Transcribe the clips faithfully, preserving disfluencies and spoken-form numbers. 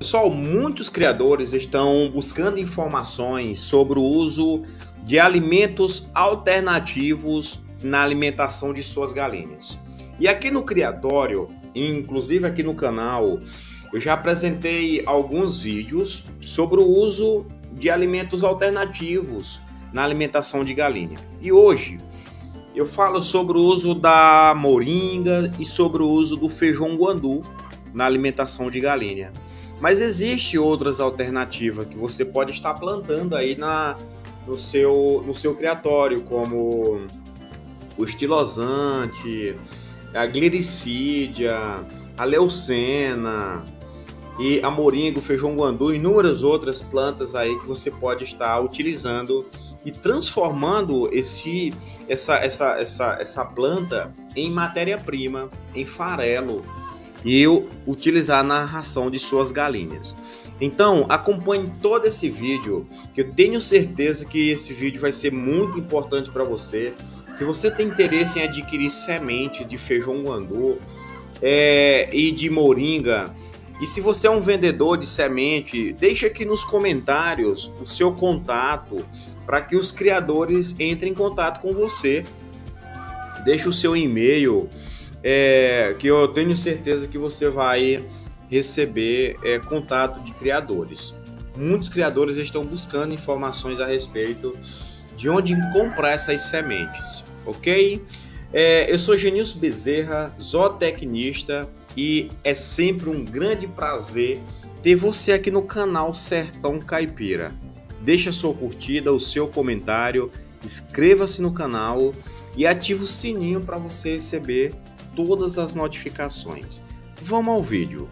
Pessoal, muitos criadores estão buscando informações sobre o uso de alimentos alternativos na alimentação de suas galinhas. E aqui no Criatório, inclusive aqui no canal, eu já apresentei alguns vídeos sobre o uso de alimentos alternativos na alimentação de galinha. E hoje eu falo sobre o uso da moringa e sobre o uso do feijão guandu na alimentação de galinha. Mas existe outras alternativas que você pode estar plantando aí na, no, seu, no seu criatório, como o estilosante, a glericídia, a leucena e a moringa, o feijão guandu e inúmeras outras plantas aí que você pode estar utilizando e transformando esse, essa, essa, essa, essa planta em matéria-prima, em farelo, e eu utilizar na ração de suas galinhas. Então acompanhe todo esse vídeo, que eu tenho certeza que esse vídeo vai ser muito importante para você. Se você tem interesse em adquirir semente de feijão guandu é, e de moringa, e se você é um vendedor de semente, deixe aqui nos comentários o seu contato para que os criadores entrem em contato com você. Deixe o seu e-mail, É, que eu tenho certeza que você vai receber é, contato de criadores. Muitos criadores estão buscando informações a respeito de onde comprar essas sementes, ok? É, eu sou Genilson Bezerra, zootecnista, e é sempre um grande prazer ter você aqui no canal Sertão Caipira. Deixa a sua curtida, o seu comentário, inscreva-se no canal e ative o sininho para você receber todas as notificações. Vamos ao vídeo.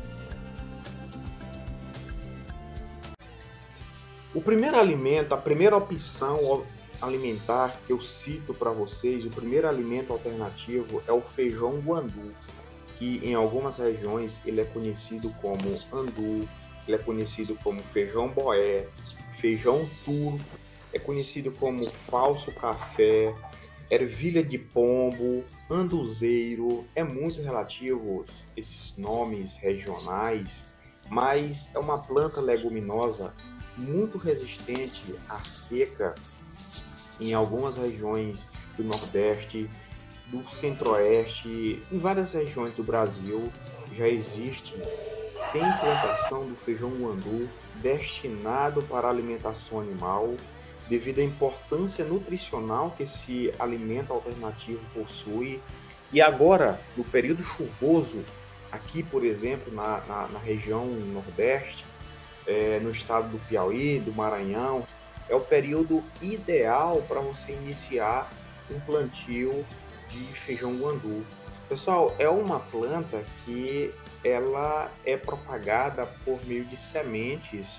O primeiro alimento, a primeira opção alimentar que eu cito para vocês, o primeiro alimento alternativo é o feijão guandu, que em algumas regiões ele é conhecido como andu, ele é conhecido como feijão boé, feijão turco, é conhecido como falso café, ervilha de pombo, anduzeiro. É muito relativo esses nomes regionais, mas é uma planta leguminosa muito resistente à seca em algumas regiões do Nordeste, do Centro-Oeste, em várias regiões do Brasil já existe, tem plantação do feijão guandu destinado para alimentação animal, devido à importância nutricional que esse alimento alternativo possui. E agora, no período chuvoso, aqui, por exemplo, na, na, na região Nordeste, é, no estado do Piauí, do Maranhão, é o período ideal para você iniciar um plantio de feijão guandu. Pessoal, é uma planta que ela é propagada por meio de sementes.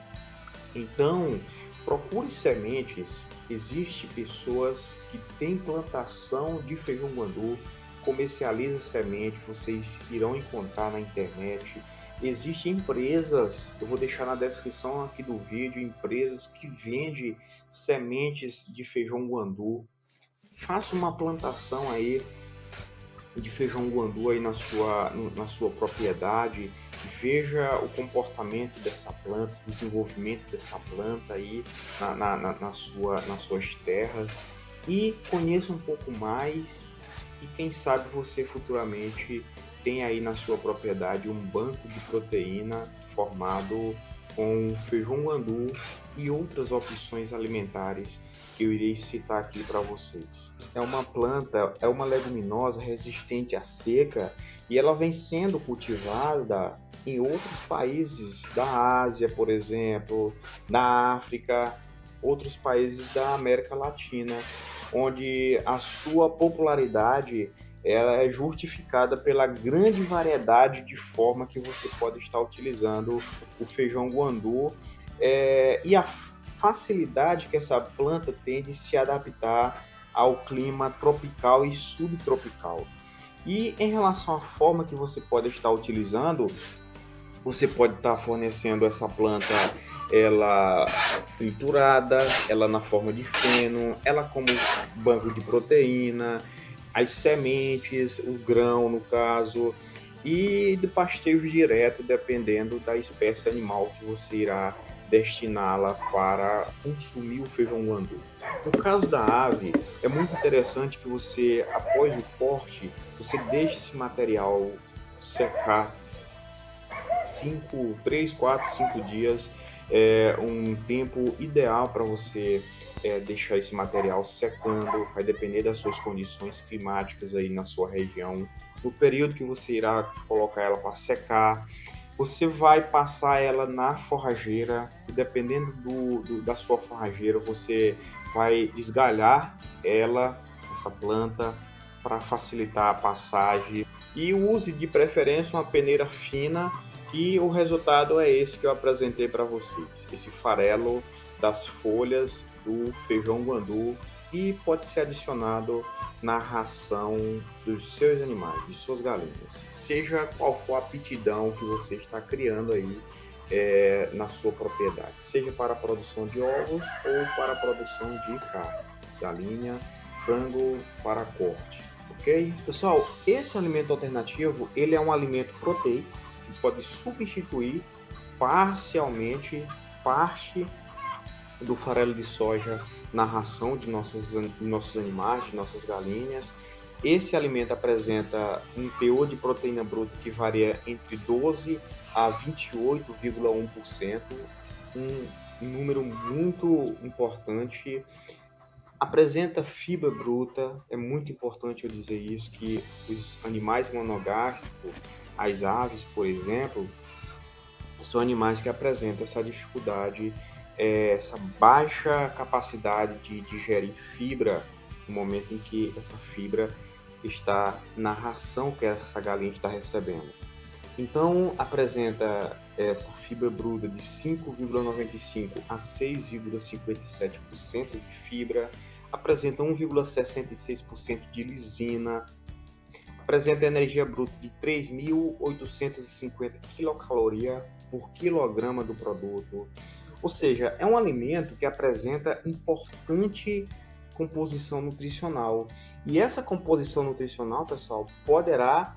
Então, procure sementes. Existem pessoas que têm plantação de feijão guandu, comercializa semente, vocês irão encontrar na internet. Existem empresas, eu vou deixar na descrição aqui do vídeo, empresas que vendem sementes de feijão guandu. Faça uma plantação aí de feijão guandu aí na sua, na sua propriedade. Veja o comportamento dessa planta, o desenvolvimento dessa planta aí na, na, na, na sua, nas suas terras, e conheça um pouco mais, e quem sabe você futuramente tem aí na sua propriedade um banco de proteína formado com feijão guandu e outras opções alimentares que eu irei citar aqui para vocês. É uma planta, é uma leguminosa resistente à seca, e ela vem sendo cultivada em outros países da Ásia, por exemplo, da África, outros países da América Latina, onde a sua popularidade ela é justificada pela grande variedade de forma que você pode estar utilizando o feijão guandu, é, e a facilidade que essa planta tem de se adaptar ao clima tropical e subtropical. E em relação à forma que você pode estar utilizando, você pode estar fornecendo essa planta ela triturada, ela na forma de feno, ela como banco de proteína, as sementes, o grão no caso, e de pasteio direto, dependendo da espécie animal que você irá destiná-la para consumir o feijão guandu. No caso da ave, é muito interessante que você, após o corte, você deixe esse material secar cinco, três, quatro, cinco dias, é um tempo ideal para você é, deixar esse material secando. Vai depender das suas condições climáticas aí na sua região. No período que você irá colocar ela para secar, você vai passar ela na forrageira e dependendo do, do, da sua forrageira, você vai desgalhar ela, essa planta, para facilitar a passagem. E use de preferência uma peneira fina e o resultado é esse que eu apresentei para vocês, esse farelo das folhas do feijão guandu, e pode ser adicionado na ração dos seus animais, de suas galinhas, seja qual for a aptidão que você está criando aí é, na sua propriedade, seja para a produção de ovos ou para a produção de carne, galinha, frango para corte, ok? Pessoal, esse alimento alternativo, ele é um alimento proteico, pode substituir parcialmente parte do farelo de soja na ração de nossos, de nossos animais, de nossas galinhas. Esse alimento apresenta um teor de proteína bruta que varia entre doze a vinte e oito vírgula um por cento, um número muito importante. Apresenta fibra bruta, é muito importante eu dizer isso, que os animais monogástricos, as aves, por exemplo, são animais que apresentam essa dificuldade, essa baixa capacidade de digerir fibra no momento em que essa fibra está na ração que essa galinha está recebendo. Então, apresenta essa fibra bruta de cinco vírgula noventa e cinco a seis vírgula cinquenta e sete por cento de fibra, apresenta um vírgula sessenta e seis por cento de lisina, apresenta energia bruta de três mil oitocentos e cinquenta quilocalorias por quilograma do produto. Ou seja, é um alimento que apresenta importante composição nutricional. E essa composição nutricional, pessoal, poderá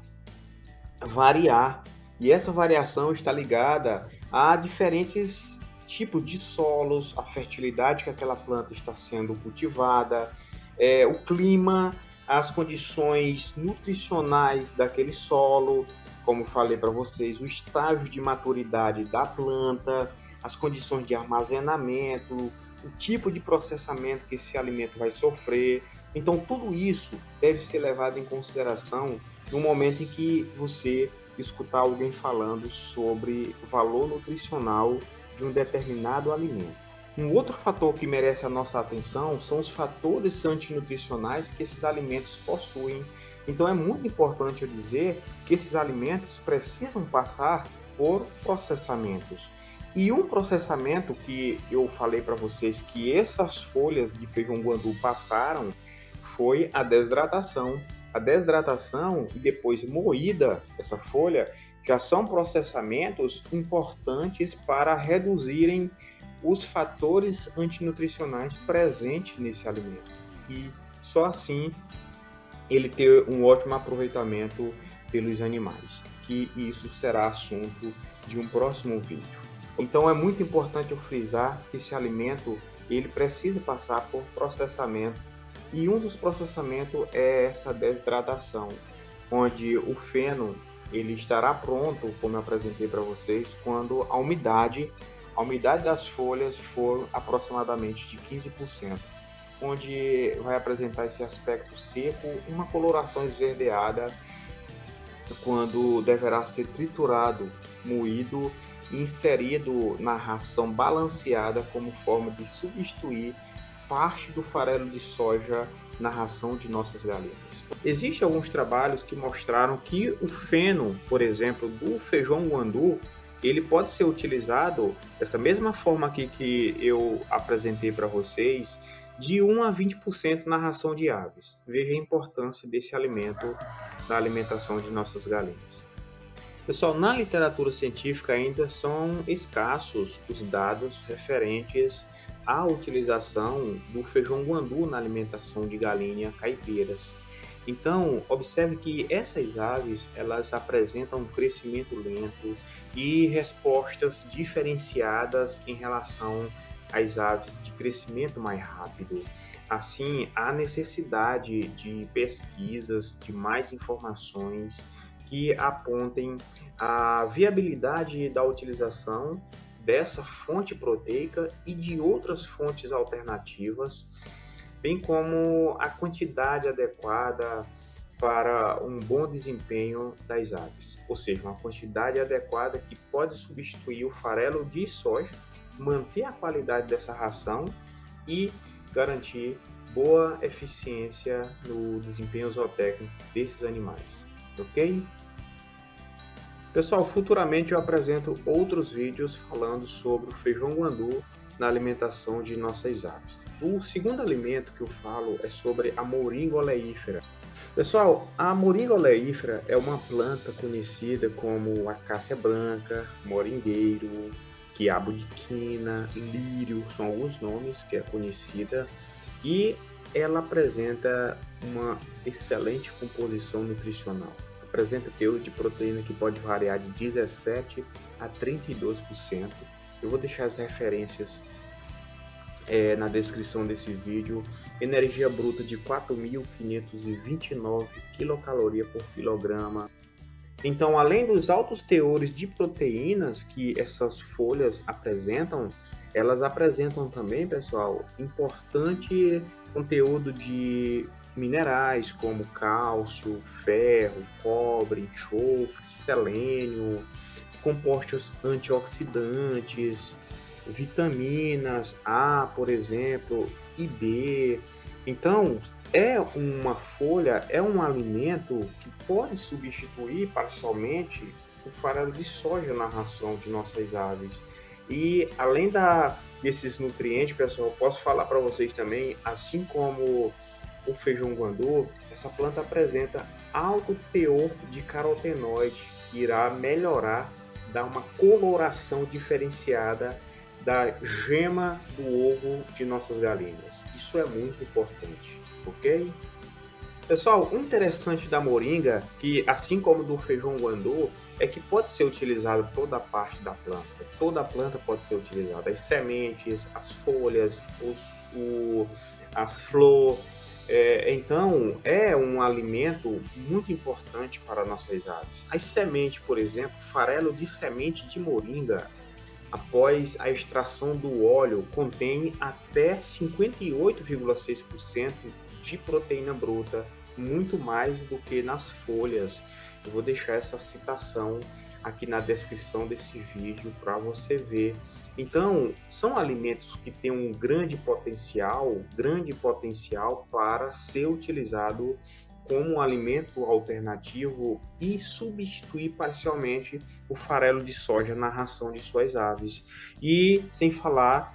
variar. E essa variação está ligada a diferentes tipos de solos, a fertilidade que aquela planta está sendo cultivada, é, o clima, as condições nutricionais daquele solo, como falei para vocês, o estágio de maturidade da planta, as condições de armazenamento, o tipo de processamento que esse alimento vai sofrer. Então, tudo isso deve ser levado em consideração no momento em que você escutar alguém falando sobre o valor nutricional de um determinado alimento. Um outro fator que merece a nossa atenção são os fatores antinutricionais que esses alimentos possuem. Então, é muito importante eu dizer que esses alimentos precisam passar por processamentos. E um processamento que eu falei para vocês que essas folhas de feijão guandu passaram foi a desidratação. A desidratação e depois moída essa folha já são processamentos importantes para reduzirem os fatores antinutricionais presentes nesse alimento. E só assim ele ter um ótimo aproveitamento pelos animais, que isso será assunto de um próximo vídeo. Então é muito importante eu frisar que esse alimento ele precisa passar por processamento, e um dos processamentos é essa desidratação, onde o feno ele estará pronto, como eu apresentei para vocês, quando a umidade, a umidade das folhas for aproximadamente de quinze por cento, onde vai apresentar esse aspecto seco, uma coloração esverdeada, quando deverá ser triturado, moído e inserido na ração balanceada como forma de substituir parte do farelo de soja na ração de nossas galinhas. Existem alguns trabalhos que mostraram que o feno, por exemplo, do feijão guandu, ele pode ser utilizado dessa mesma forma aqui que eu apresentei para vocês, de um a vinte por cento na ração de aves. Veja a importância desse alimento na alimentação de nossas galinhas. Pessoal, na literatura científica ainda são escassos os dados referentes à utilização do feijão guandu na alimentação de galinha caipeiras. Então, observe que essas aves, elas apresentam um crescimento lento e respostas diferenciadas em relação às aves de crescimento mais rápido. Assim, há necessidade de pesquisas, de mais informações que apontem a viabilidade da utilização dessa fonte proteica e de outras fontes alternativas, bem como a quantidade adequada para um bom desempenho das aves, ou seja, uma quantidade adequada que pode substituir o farelo de soja, manter a qualidade dessa ração e garantir boa eficiência no desempenho zootécnico desses animais, ok? Pessoal, futuramente eu apresento outros vídeos falando sobre o feijão guandu na alimentação de nossas aves. O segundo alimento que eu falo é sobre a moringa oleífera. Pessoal, a moringa oleífera é uma planta conhecida como acácia branca, moringueiro, quiabo de quina, lírio, são alguns nomes que é conhecida, e ela apresenta uma excelente composição nutricional. Apresenta teor de proteína que pode variar de dezessete a trinta e dois por cento. Eu vou deixar as referências é, na descrição desse vídeo. Energia bruta de quatro mil quinhentos e vinte e nove quilocalorias por quilograma. Então, além dos altos teores de proteínas que essas folhas apresentam, elas apresentam também, pessoal, importante conteúdo de minerais como cálcio, ferro, cobre, enxofre, selênio, compostos antioxidantes, vitaminas A, por exemplo, e B. Então, é uma folha, é um alimento que pode substituir parcialmente o farelo de soja na ração de nossas aves. E além da, desses nutrientes, pessoal, posso falar para vocês também, assim como o feijão guandu, essa planta apresenta alto teor de carotenoide, que irá melhorar, dar uma coloração diferenciada da gema do ovo de nossas galinhas. Isso é muito importante, ok? Pessoal, o interessante da moringa, que assim como do feijão guandu, é que pode ser utilizado toda a parte da planta. Toda a planta pode ser utilizada, as sementes, as folhas, os, o, as flores. É, então, é um alimento muito importante para nossas aves. As sementes, por exemplo, farelo de semente de moringa, após a extração do óleo, contém até cinquenta e oito vírgula seis por cento de proteína bruta, muito mais do que nas folhas. Eu vou deixar essa citação aqui na descrição desse vídeo para você ver. Então, são alimentos que têm um grande potencial, grande potencial para ser utilizado como um alimento alternativo e substituir parcialmente o farelo de soja na ração de suas aves. E sem falar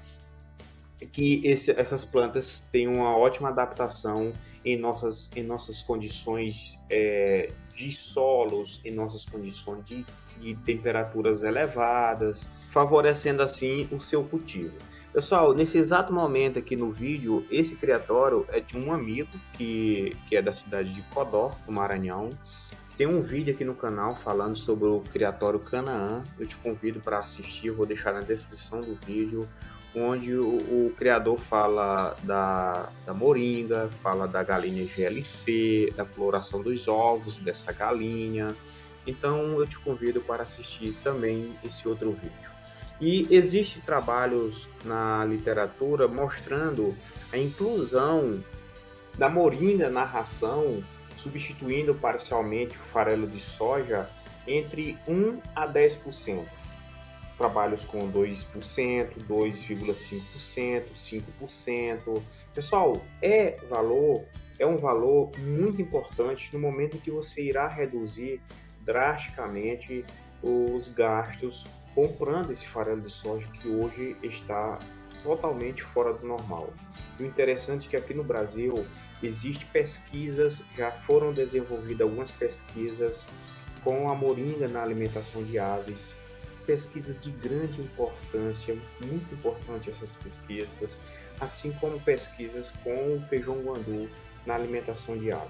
que esse, essas plantas têm uma ótima adaptação em nossas, em nossas condições é, de solos, em nossas condições de, de temperaturas elevadas, favorecendo assim o seu cultivo. Pessoal, nesse exato momento aqui no vídeo, esse criatório é de um amigo que, que é da cidade de Codó, no Maranhão. Tem um vídeo aqui no canal falando sobre o criatório Canaã. Eu te convido para assistir, eu vou deixar na descrição do vídeo, onde o, o criador fala da, da moringa, fala da galinha G L C, da coloração dos ovos dessa galinha. Então eu te convido para assistir também esse outro vídeo. E existem trabalhos na literatura mostrando a inclusão da moringa na ração, substituindo parcialmente o farelo de soja entre um a dez por cento. Trabalhos com dois por cento, dois vírgula cinco por cento, cinco por cento. Pessoal, é valor, é um valor muito importante no momento em que você irá reduzir drasticamente os gastos comprando esse farelo de soja que hoje está totalmente fora do normal. O interessante é que aqui no Brasil existem pesquisas, já foram desenvolvidas algumas pesquisas com a moringa na alimentação de aves, pesquisa de grande importância, muito importante essas pesquisas, assim como pesquisas com o feijão guandu na alimentação de aves.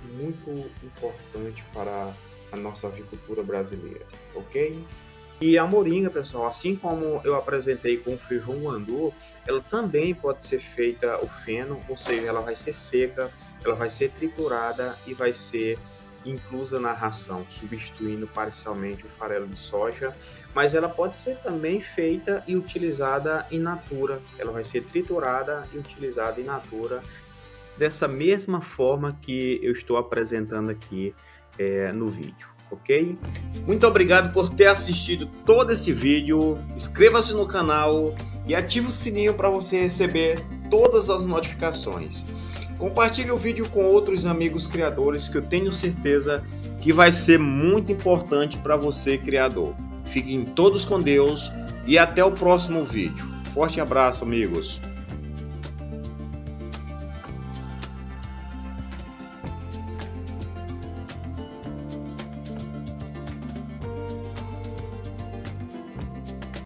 muito importante para a nossa avicultura brasileira, ok? E a moringa, pessoal, assim como eu apresentei com o feijão guandu, ela também pode ser feita o feno, ou seja, ela vai ser seca, ela vai ser triturada e vai ser inclusa na ração, substituindo parcialmente o farelo de soja, mas ela pode ser também feita e utilizada in natura, ela vai ser triturada e utilizada in natura, dessa mesma forma que eu estou apresentando aqui é, no vídeo, ok? Muito obrigado por ter assistido todo esse vídeo, inscreva-se no canal e ative o sininho para você receber todas as notificações. Compartilhe o vídeo com outros amigos criadores que eu tenho certeza que vai ser muito importante para você, criador. Fiquem todos com Deus e até o próximo vídeo. Forte abraço, amigos!